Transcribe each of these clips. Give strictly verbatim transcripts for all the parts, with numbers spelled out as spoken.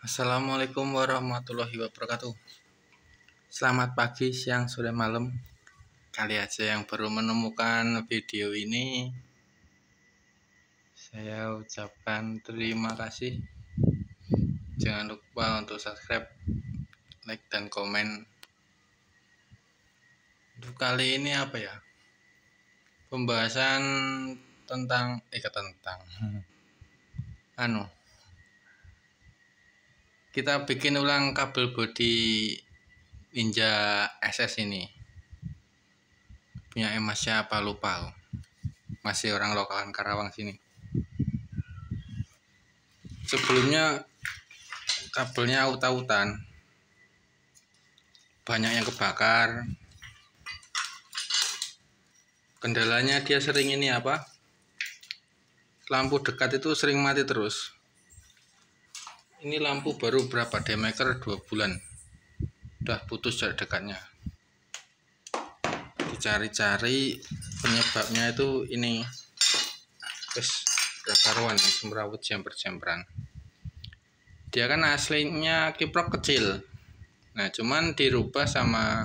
Assalamualaikum warahmatullahi wabarakatuh. Selamat pagi, siang, sore, malam. Kali aja yang baru menemukan video ini, saya ucapkan terima kasih. Jangan lupa untuk subscribe, like, dan komen. Untuk kali ini apa ya? Pembahasan tentang eh tentang anu kita bikin ulang kabel bodi Ninja S S ini, punya emas siapa lupa, masih orang lokalan Karawang sini. Sebelumnya kabelnya aut-autan, banyak yang kebakar. Kendalanya dia sering ini apa, lampu dekat itu sering mati terus. Ini lampu baru berapa demaker, dua bulan udah putus jarak dekatnya. Dicari-cari penyebabnya itu ini, terus karuan semrawut jemper-jemperan. Dia kan aslinya kiprok kecil, nah cuman dirubah sama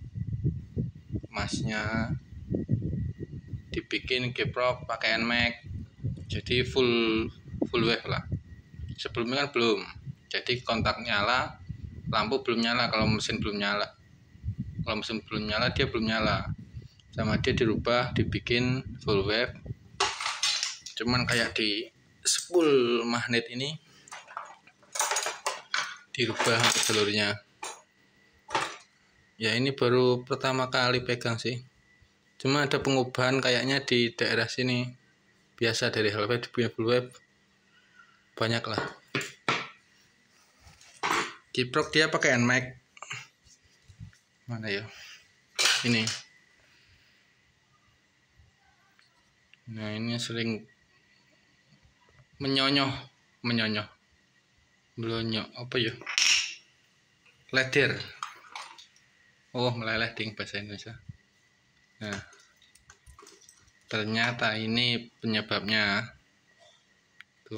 masnya, dibikin kiprok pakai N M A X, jadi full full wave lah. Sebelumnya kan belum, jadi kontak nyala, lampu belum nyala kalau mesin belum nyala. Kalau mesin belum nyala, dia belum nyala. Sama dia dirubah, dibikin full wave. Cuman kayak di spool magnet ini dirubah jalurnya. Ya ini baru pertama kali pegang sih. Cuma ada pengubahan kayaknya di daerah sini. Biasa dari half wave punya full wave. Banyak lah. Kiprok dia pakai N M A X. Mana ya? Ini. Nah ini sering menyonyoh, menyonyoh, melonyok apa ya? Leder. Oh meleleh ding bahasa Indonesia. Nah ternyata ini penyebabnya. Tuh.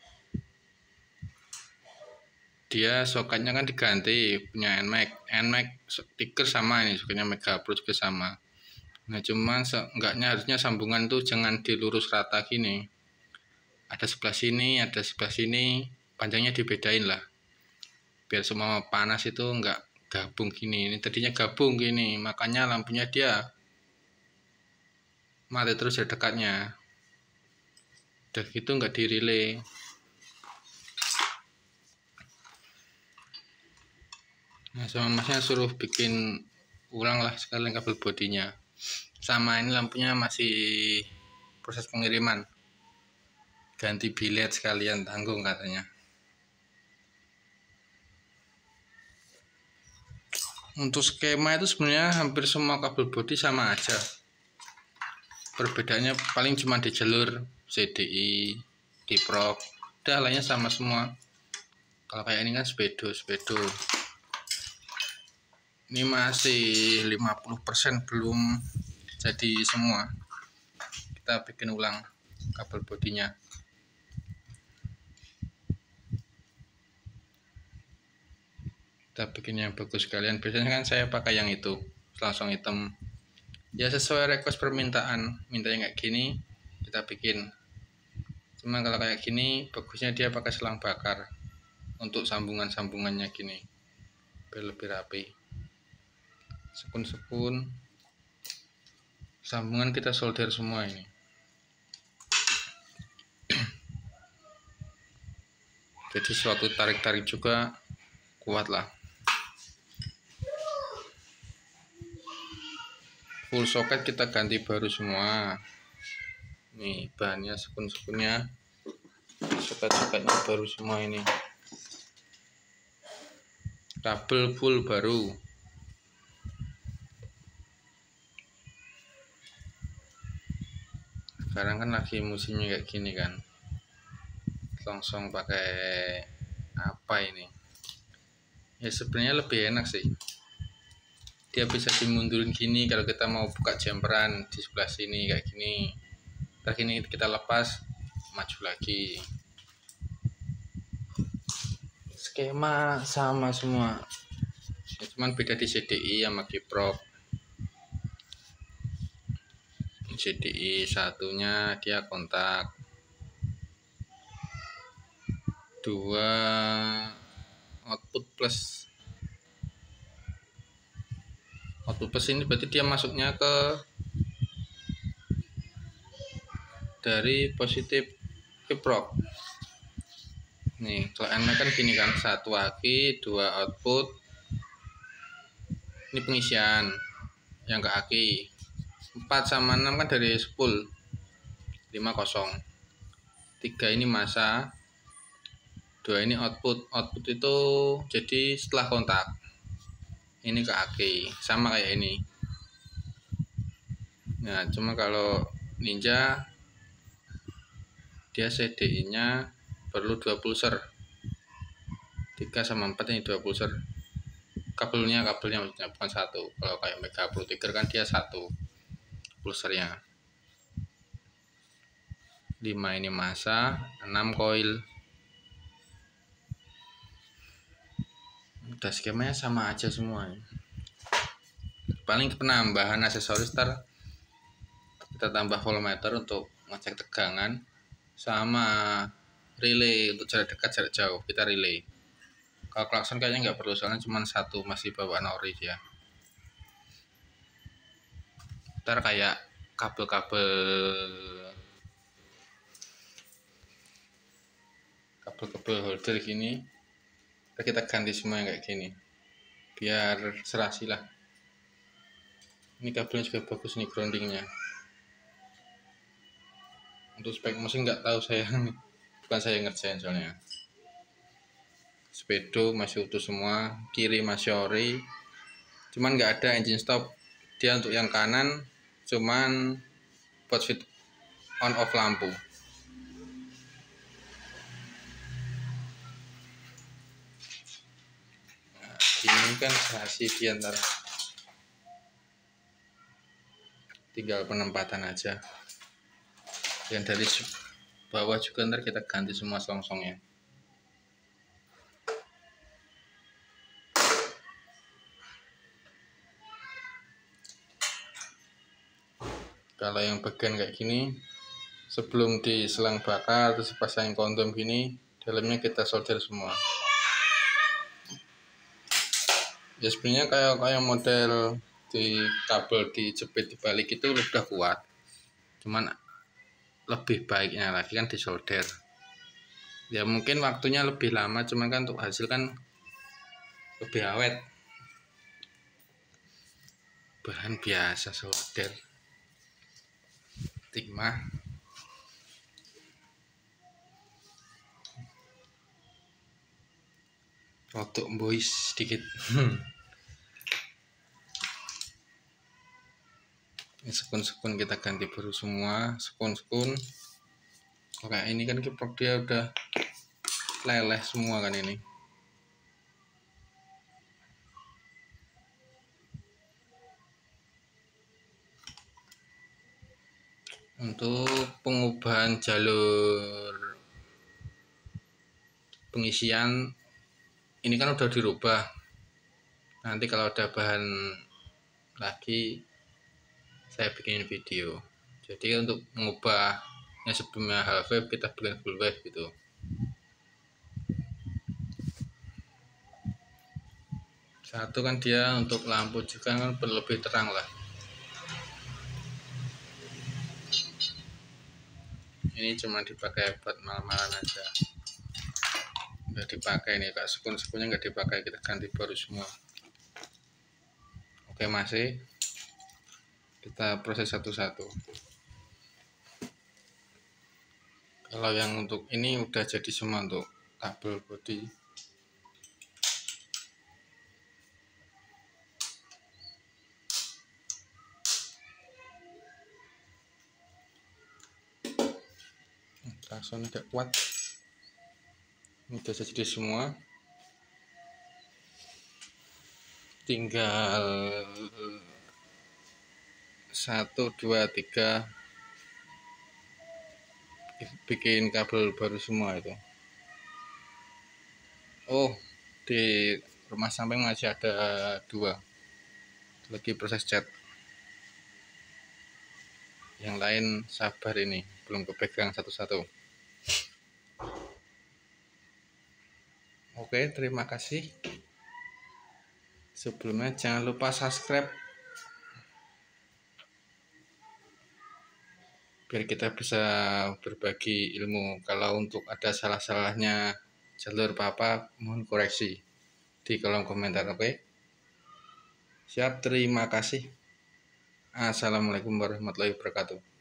Dia soketnya kan diganti, punya N M A X. N M A X stiker sama ini, soketnya Mega Pro juga sama. Nah cuman seenggaknya harusnya sambungan tuh jangan dilurus rata gini. Ada sebelah sini, ada sebelah sini, panjangnya dibedain lah. Biar semua panas itu enggak gabung gini. Ini tadinya gabung gini, makanya lampunya dia mati terus ya dekatnya. Udah gitu enggak dirilai. Nah sama masnya suruh bikin ulang lah sekalian kabel bodinya. Sama ini lampunya masih proses pengiriman, ganti bilet sekalian, tanggung katanya. Untuk skema itu sebenarnya hampir semua kabel bodi sama aja. Perbedaannya paling cuma di jalur C D I, kiprok, udah lainnya sama semua. Kalau kayak ini kan speedo, speedo. Ini masih lima puluh persen belum jadi semua. Kita bikin ulang kabel bodinya. Kita bikin yang bagus sekalian. Biasanya kan saya pakai yang itu, langsung hitam. Ya sesuai request permintaan, mintanya kayak gini kita bikin. Cuma kalau kayak gini bagusnya dia pakai selang bakar untuk sambungan-sambungannya gini, biar lebih rapi. Sekun-sekun sambungan kita solder semua ini. Jadi suatu tarik-tarik juga kuat lah. Full soket kita ganti baru semua. Nih bahannya, sekun-sekunnya, soket-soketnya baru semua ini. Kabel full baru. Sekarang kan lagi musimnya kayak gini kan, langsung pakai apa ini ya, sebenarnya lebih enak sih. Dia bisa dimundurin gini kalau kita mau buka jemperan di sebelah sini kayak gini. Ntar gini kita lepas, maju lagi. skema sama semua ya, cuman beda di C D I sama kiprok. C D I satunya dia kontak, dua output plus. Output plus ini berarti dia masuknya ke dari positif kiprok. Nih kalau N M A C kan gini kan, satu aki, dua output. Ini pengisian yang ke aki. empat sama enam kan dari spool, lima kosong. tiga ini masa, dua ini output. Output itu jadi setelah kontak. Ini ke aki, sama kayak ini. Nah, cuma kalau Ninja dia C D I-nya perlu dua pulser. tiga sama empat ini dua pulser. Kabelnya, kabelnya maksudnya bukan satu. Kalau kayak Mega Pro Tiger kan dia satu pulsernya. lima ini masa, enam koil. Udah skemanya sama aja semua. Paling penambahan aksesoris ntar kita tambah voltmeter untuk ngecek tegangan, sama relay untuk jarak dekat jarak jauh kita relay. Kalau klakson kayaknya nggak perlu, soalnya cuma satu, masih bawaan ori ya. Ntar kayak kabel-kabel kabel-kabel holder gini kita ganti semua yang kayak gini biar serasi lah. Ini kabelnya juga bagus nih, groundingnya. Untuk spek mesin nggak tahu saya, bukan saya ngerjain soalnya. Speedo masih utuh semua, kiri masih ori, cuman nggak ada engine stop. Dia untuk yang kanan cuman buat fit on off lampu. Nah, ini kan serasi dia, ntar tinggal penempatan aja. Yang dari bawah juga ntar kita ganti semua selongsongnya. Kalau yang bagian kayak gini, sebelum diselang bakar terus pasang kondom gini, dalamnya kita solder semua. Ya sebenarnya kayak kayak model di kabel dijepit dibalik itu udah kuat, cuman lebih baiknya lagi kan disolder. Ya mungkin waktunya lebih lama, cuman kan untuk hasil kan lebih awet. Bahan biasa solder timah. Untuk boys sedikit. Ini sekun-sekun kita ganti baru semua, sekun-sekun. Kayak ini kan kiprok dia udah leleh semua kan ini. Untuk pengubahan jalur pengisian ini kan udah dirubah. Nanti kalau ada bahan lagi saya bikin video. Jadi untuk mengubah yang sebelumnya half wave kita bikin full wave gitu. Satu kan dia untuk lampu juga kan lebih terang lah. Ini cuma dipakai buat malam-malam aja. Nggak dipakai nih, kak sekun-sekunnya nggak dipakai, kita ganti baru semua. Oke, masih kita proses satu-satu. Kalau yang untuk ini udah jadi semua untuk kabel bodi. Rasanya agak kuat. Ini udah jadi semua. Tinggal satu, dua, tiga bikin kabel baru semua itu. Oh, di rumah samping masih ada dua lagi proses cat. Yang lain sabar, ini belum kepegang satu-satu. Oke, terima kasih. Sebelumnya jangan lupa subscribe biar kita bisa berbagi ilmu. Kalau untuk ada salah-salahnya jalur apa-apa, mohon koreksi di kolom komentar. Oke, siap, terima kasih. Assalamualaikum warahmatullahi wabarakatuh.